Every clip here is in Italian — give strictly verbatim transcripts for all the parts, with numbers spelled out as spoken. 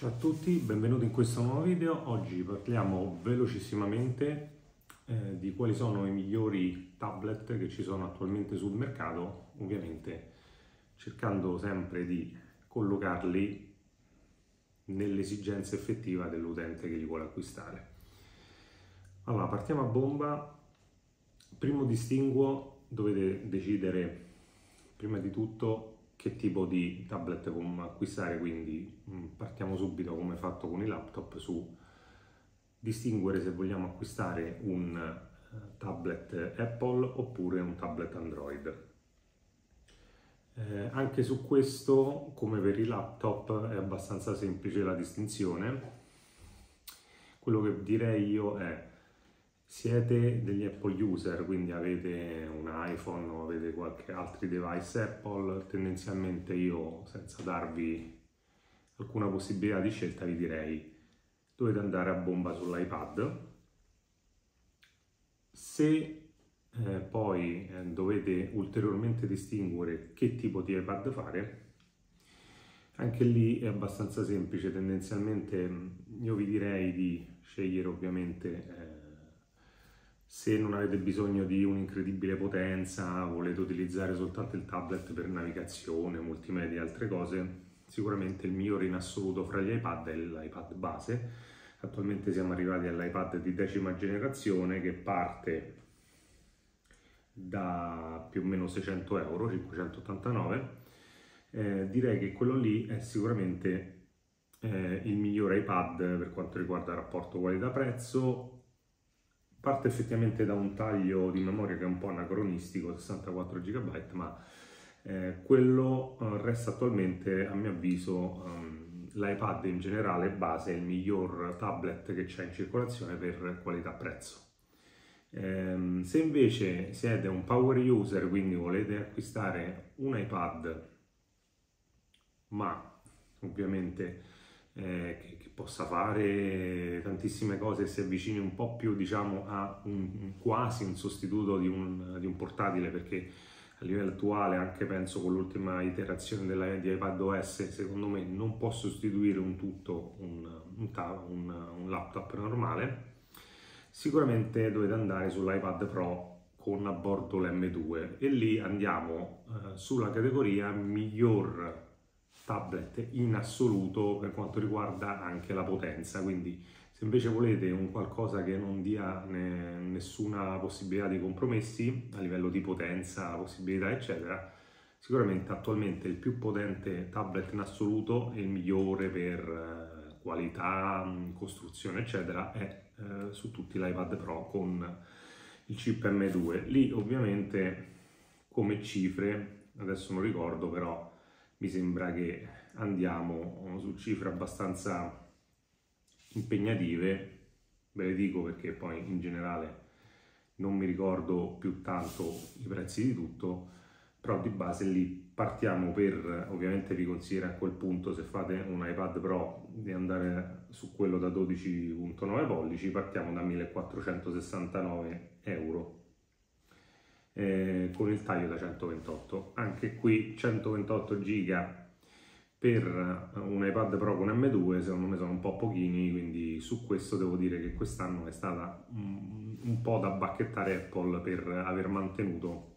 Ciao a tutti, benvenuti in questo nuovo video. Oggi parliamo velocissimamente eh, di quali sono i migliori tablet che ci sono attualmente sul mercato, ovviamente cercando sempre di collocarli nell'esigenza effettiva dell'utente che li vuole acquistare. Allora, partiamo a bomba. Primo distinguo, dovete decidere prima di tutto che tipo di tablet acquistare, quindi partiamo subito come fatto con i laptop su distinguere se vogliamo acquistare un tablet Apple oppure un tablet Android. Eh, anche su questo, come per i laptop, è abbastanza semplice la distinzione. Quello che direi io è: siete degli Apple user, quindi avete un iPhone o avete qualche altro device Apple, tendenzialmente io, senza darvi alcuna possibilità di scelta, vi direi dovete andare a bomba sull'iPad. Se eh, poi eh, dovete ulteriormente distinguere che tipo di iPad fare, anche lì è abbastanza semplice. Tendenzialmente io vi direi di scegliere ovviamente eh, se non avete bisogno di un'incredibile potenza, volete utilizzare soltanto il tablet per navigazione, multimedia e altre cose, sicuramente il migliore in assoluto fra gli iPad è l'iPad base. Attualmente siamo arrivati all'iPad di decima generazione che parte da più o meno seicento euro, cinquecentottantanove. Eh, direi che quello lì è sicuramente eh, il migliore iPad per quanto riguarda il rapporto qualità-prezzo. Parte effettivamente da un taglio di memoria che è un po' anacronistico, sessantaquattro giga, ma eh, quello eh, resta attualmente, a mio avviso, um, l'iPad in generale base è il miglior tablet che c'è in circolazione per qualità-prezzo. Eh, se invece siete un power user, quindi volete acquistare un iPad, ma ovviamente Eh, che, che possa fare tantissime cose e si avvicini un po' più, diciamo, a un, un quasi un sostituto di un, di un portatile, perché a livello attuale, anche penso con l'ultima iterazione della, di iPadOS, secondo me non può sostituire un tutto un, un, un, un laptop normale. Sicuramente dovete andare sull'iPad Pro con a bordo l'M due e lì andiamo eh, sulla categoria miglior tablet in assoluto per quanto riguarda anche la potenza. Quindi se invece volete un qualcosa che non dia ne, nessuna possibilità di compromessi a livello di potenza, possibilità eccetera, sicuramente attualmente il più potente tablet in assoluto e il migliore per eh, qualità, costruzione eccetera è eh, su tutti l'iPad Pro con il chip M due. Lì ovviamente come cifre, adesso non ricordo, però mi sembra che andiamo su cifre abbastanza impegnative. Ve le dico perché poi in generale non mi ricordo più tanto i prezzi di tutto, però di base lì partiamo per, ovviamente vi consiglio a quel punto, se fate un iPad Pro, di andare su quello da dodici virgola nove pollici, partiamo da millequattrocentosessantanove euro. Eh, con il taglio da centoventotto. Anche qui centoventotto giga per un iPad Pro con M due secondo me sono un po' pochini, quindi su questo devo dire che quest'anno è stata un, un po' da bacchettare Apple per aver mantenuto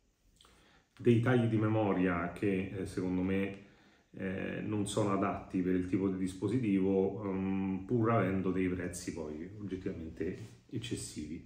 dei tagli di memoria che eh, secondo me eh, non sono adatti per il tipo di dispositivo, um, pur avendo dei prezzi poi oggettivamente eccessivi.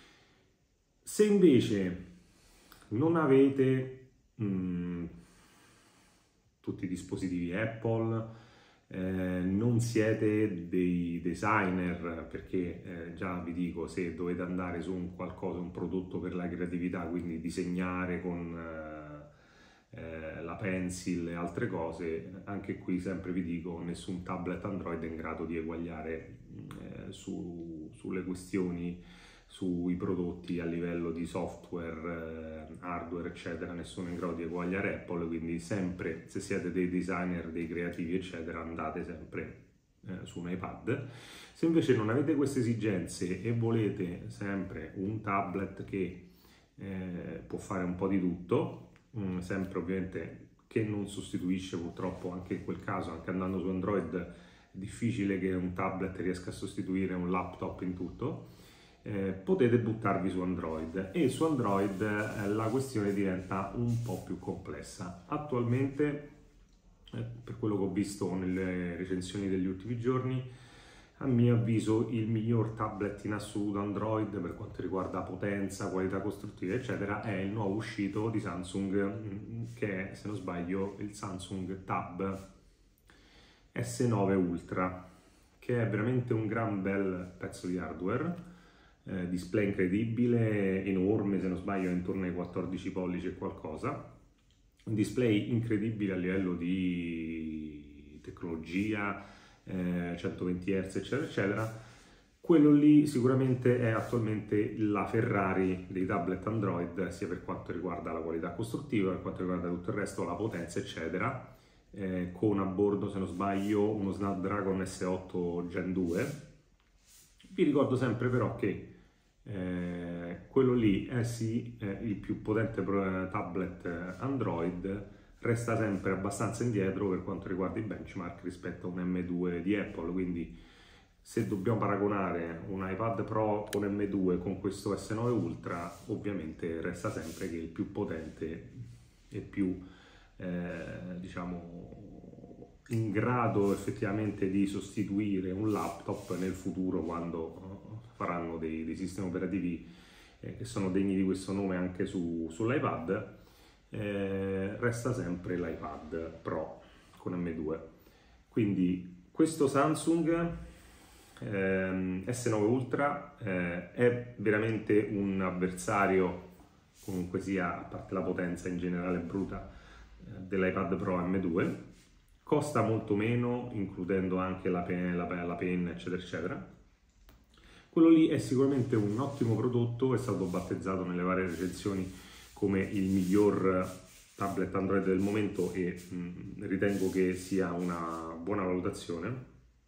Se invece non avete mh, tutti i dispositivi Apple, eh, non siete dei designer, perché eh, già vi dico, se dovete andare su un qualcosa, un prodotto per la creatività, quindi disegnare con eh, eh, la pencil e altre cose, anche qui sempre vi dico, nessun tablet Android è in grado di eguagliare eh, su, sulle questioni, sui prodotti a livello di software, eh, hardware eccetera, nessuno è in grado di eguagliare Apple, quindi sempre, se siete dei designer, dei creativi eccetera, andate sempre eh, su un iPad. Se invece non avete queste esigenze e volete sempre un tablet che eh, può fare un po' di tutto, mh, sempre ovviamente che non sostituisce purtroppo anche in quel caso, anche andando su Android, difficile che un tablet riesca a sostituire un laptop in tutto, eh, potete buttarvi su Android, e su Android eh, la questione diventa un po' più complessa. Attualmente, eh, per quello che ho visto nelle recensioni degli ultimi giorni, a mio avviso il miglior tablet in assoluto Android per quanto riguarda potenza, qualità costruttiva eccetera è il nuovo uscito di Samsung, che è, se non sbaglio, il Samsung Tab S nove Ultra, che è veramente un gran bel pezzo di hardware, eh, display incredibile, enorme, se non sbaglio è intorno ai quattordici pollici e qualcosa, un display incredibile a livello di tecnologia, eh, centoventi hertz eccetera eccetera. Quello lì sicuramente è attualmente la Ferrari dei tablet Android, sia per quanto riguarda la qualità costruttiva, per quanto riguarda tutto il resto, la potenza eccetera, eh, con a bordo, se non sbaglio, uno Snapdragon S otto Gen due. Vi ricordo sempre però che eh, quello lì è sì eh, il più potente tablet Android, resta sempre abbastanza indietro per quanto riguarda i benchmark rispetto a un M due di Apple, quindi se dobbiamo paragonare un iPad Pro con M due con questo S nove Ultra, ovviamente resta sempre che il più potente e più eh, diciamo in grado effettivamente di sostituire un laptop nel futuro, quando faranno dei, dei sistemi operativi eh, che sono degni di questo nome anche su, sull'iPad. Eh, resta sempre l'iPad Pro con M due. Quindi questo Samsung eh, S nove Ultra eh, è veramente un avversario, comunque sia, a parte la potenza in generale bruta, eh, dell'iPad Pro M due. Costa molto meno, includendo anche la penna, la, la penna eccetera eccetera. Quello lì è sicuramente un ottimo prodotto, è stato battezzato nelle varie recensioni come il miglior tablet Android del momento, e mh, ritengo che sia una buona valutazione.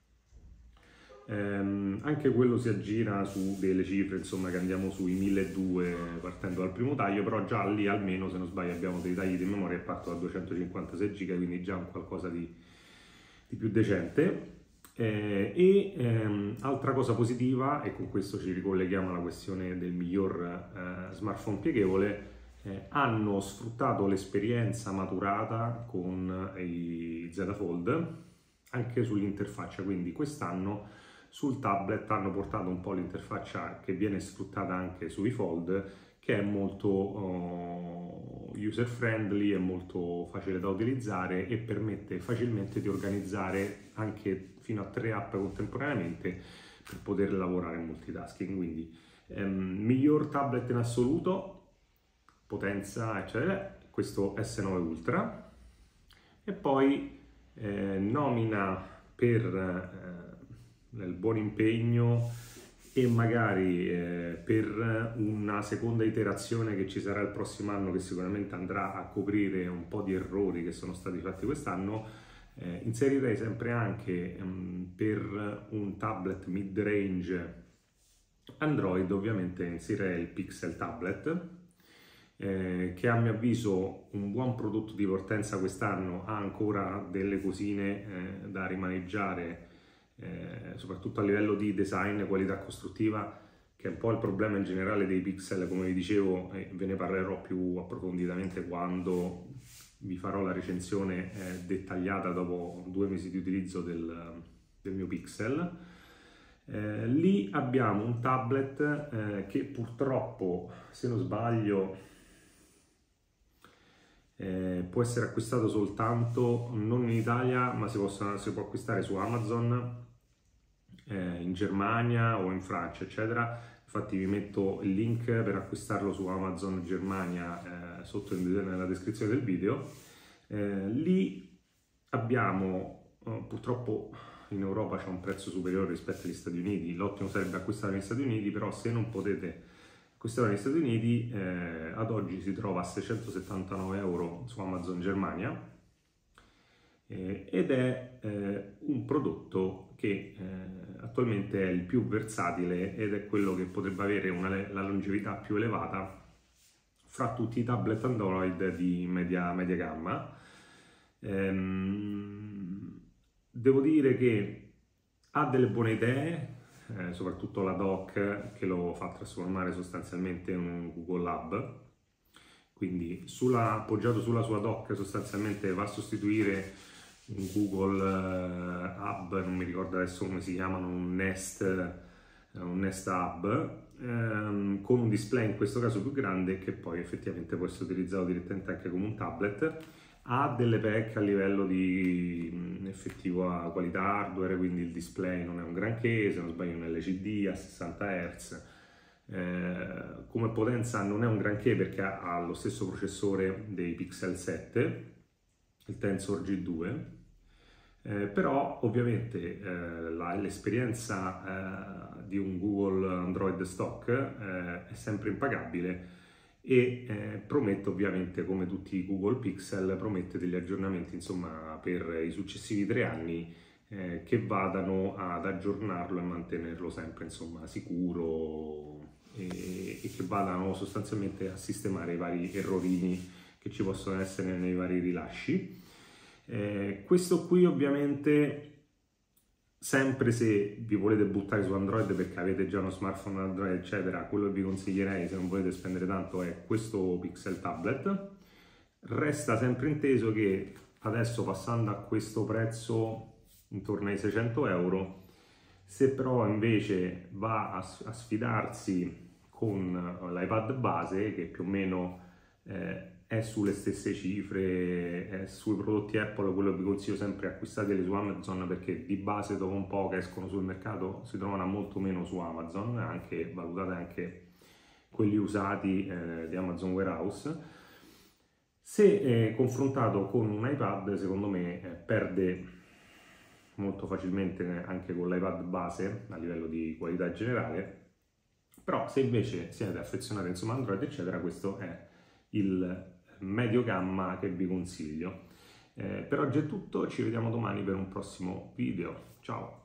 Ehm, anche quello si aggira su delle cifre, insomma, che andiamo sui milleduecento partendo dal primo taglio, però già lì almeno, se non sbaglio, abbiamo dei tagli di memoria che partono da duecentocinquantasei giga, quindi già un qualcosa di, di più decente. Eh, e ehm, altra cosa positiva, e con questo ci ricolleghiamo alla questione del miglior eh, smartphone pieghevole, eh, hanno sfruttato l'esperienza maturata con i Z Fold anche sull'interfaccia, quindi quest'anno sul tablet hanno portato un po' l'interfaccia che viene sfruttata anche sui Fold, che è molto uh, user friendly, è molto facile da utilizzare e permette facilmente di organizzare anche fino a tre app contemporaneamente per poter lavorare in multitasking. Quindi ehm, miglior tablet in assoluto, potenza eccetera, questo S nove Ultra. E poi eh, nomina per eh, il buon impegno e magari eh, per una seconda iterazione che ci sarà il prossimo anno, che sicuramente andrà a coprire un po' di errori che sono stati fatti quest'anno, eh, inserirei sempre anche um, per un tablet mid-range Android, ovviamente inserirei il Pixel Tablet, eh, che a mio avviso un buon prodotto di partenza quest'anno, ha ancora delle cosine eh, da rimaneggiare, Eh, soprattutto a livello di design e qualità costruttiva, che è un po' il problema in generale dei Pixel, come vi dicevo, e ve ne parlerò più approfonditamente quando vi farò la recensione eh, dettagliata dopo due mesi di utilizzo del, del mio Pixel. Eh, lì abbiamo un tablet eh, che purtroppo, se non sbaglio, eh, può essere acquistato soltanto non in Italia, ma si, possono, si può acquistare su Amazon, eh, in Germania o in Francia eccetera. Infatti vi metto il link per acquistarlo su Amazon Germania eh, sotto in, nella descrizione del video. Eh, lì abbiamo eh, purtroppo in Europa c'è un prezzo superiore rispetto agli Stati Uniti. L'ottimo sarebbe acquistare negli Stati Uniti, però se non potete acquistare negli Stati Uniti, eh, ad oggi si trova a seicentosettantanove euro su Amazon Germania, eh, ed è eh, un prodotto che eh, attualmente è il più versatile ed è quello che potrebbe avere una, la longevità più elevata fra tutti i tablet Android di media, media gamma. Ehm, devo dire che ha delle buone idee, eh, soprattutto la dock che lo fa trasformare sostanzialmente in un Google Hub, quindi sulla, appoggiato sulla sua dock sostanzialmente va a sostituire un Google uh, Hub, non mi ricordo adesso come si chiamano, un Nest, uh, un Nest Hub, um, con un display in questo caso più grande che poi effettivamente può essere utilizzato direttamente anche come un tablet. Ha delle pecche a livello di mh, effettiva qualità hardware, quindi il display non è un granché, se non sbaglio un L C D a sessanta hertz. Eh, come potenza non è un granché perché ha, ha lo stesso processore dei Pixel sette, il Tensor G due, eh, però ovviamente eh, l'esperienza eh, di un Google Android stock eh, è sempre impagabile e eh, promette ovviamente, come tutti i Google Pixel, promette degli aggiornamenti insomma per i successivi tre anni eh, che vadano ad aggiornarlo e mantenerlo sempre insomma sicuro e, e che vadano sostanzialmente a sistemare i vari errorini che ci possono essere nei vari rilasci. Eh, questo qui ovviamente sempre se vi volete buttare su Android perché avete già uno smartphone Android eccetera, quello che vi consiglierei se non volete spendere tanto è questo Pixel Tablet. Resta sempre inteso che adesso passando a questo prezzo intorno ai seicento euro, se però invece va a, a sfidarsi con l'iPad base che più o meno eh, è sulle stesse cifre, è sui prodotti Apple, quello che vi consiglio sempre acquistateli su Amazon perché di base dopo un po' che escono sul mercato si trovano a molto meno su Amazon, anche valutate anche quelli usati eh, di Amazon Warehouse. Se eh, confrontato con un iPad secondo me eh, perde molto facilmente anche con l'iPad base a livello di qualità generale, però se invece siete affezionati insomma a Android eccetera, questo è il medio gamma che vi consiglio. Eh, per oggi è tutto, ci vediamo domani per un prossimo video. Ciao!